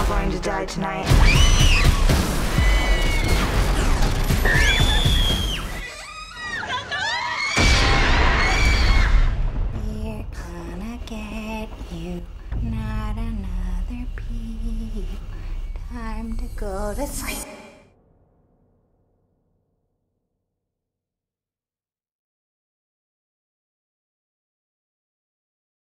all going to die tonight. We're gonna get you, not another peep. Time to go to sleep.